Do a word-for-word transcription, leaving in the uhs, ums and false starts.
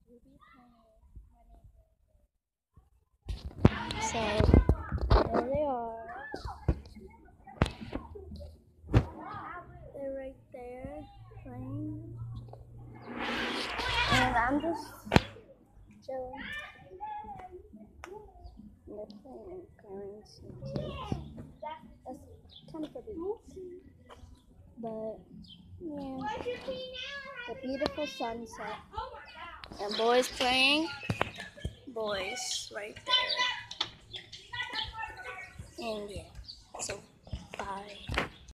So there they are. They're right there playing. And I'm just chilling. And they're playing currency kids. That's kind of a big. But yeah. The beautiful sunset. And boys playing. Boys right there. And yeah. So bye.